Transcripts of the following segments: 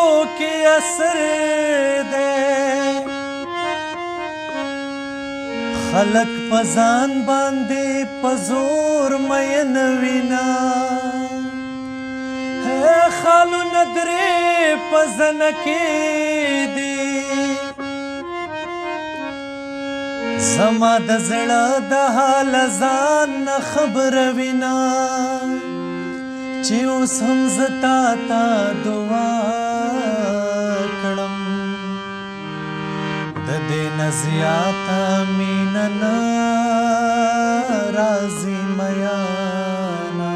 کې اثر دی خلق پزان باندې پزور مین وینا خالو ندرې پزن کې دی زما د زړه د حال ځان نه خبر وینا چې اوس هم زه تا ته دعا کړم د دې نه زیاته مینه نه راځي میانا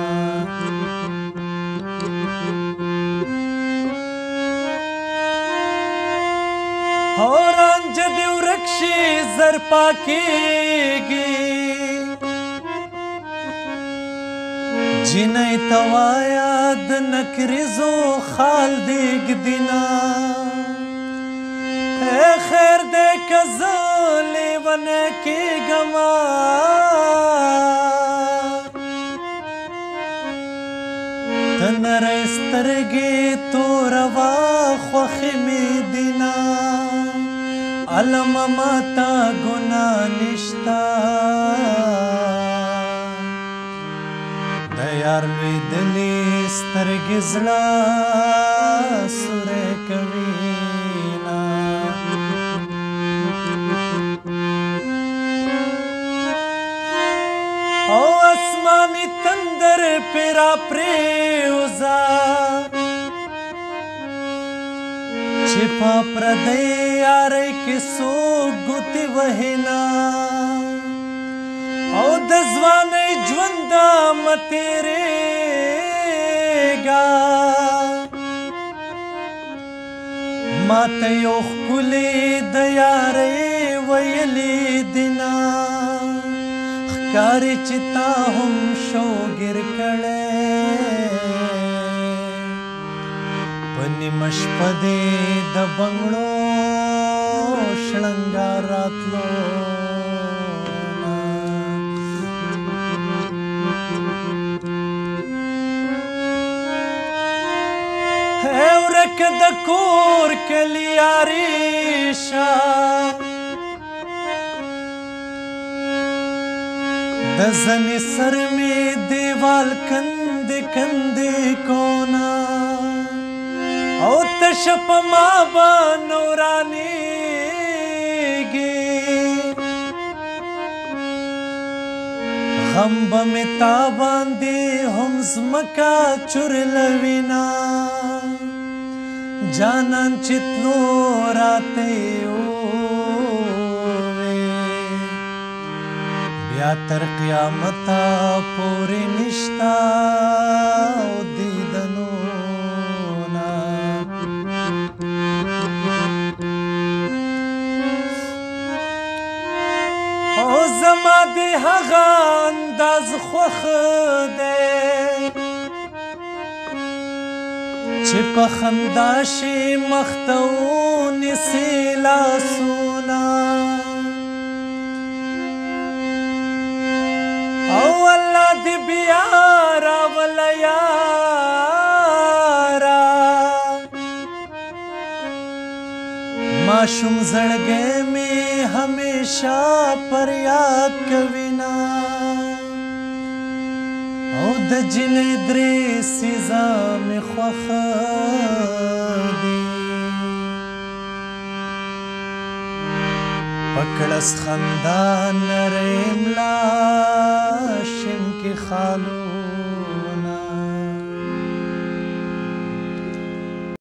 او رانجه دې ورک شي زر پاکېږي جنۍ ته وایه د نکریزو خال دیږدینا خیر دی که زه لیونی کېږمه ته نری سترګې توروا خوښې مې دینه علمه ماته ګناه نشته د یار لوېدلې سترګې زړه سوری کوینه او اسماني تندر پې راپرېوځه چې په پردۍ یارۍ کې څوک ګوتې وهینا او د ځوانۍ ژونده مه تېرېږه ماته یو ښکلې د یارۍ ویلې دینه ښکاري چې تا هم شوګیر کړی په نیمه شپه دې د بنګړو شړنګار راتلو ورک د کور کلی یاري شه د زنې سر مې دیوال کندې کندې کونا او تشه په ما به نورانېږي غم به مې تا باندې هم ځمکه چورلوینا جانان چې تلو راته ووې بیا تر قیامته پورې نشته او دیدنونه او زما د هغه انداز خوښ دی چې په خندا شي مخ ته ونیسي لاسونه او الله دې بیا راوله یاره ماشوم زړګی مې همیشه پر یاد کوینا او د جنۍ درې څیزه مې خوښ دي په کړس خندا نری ملا شین کې خالو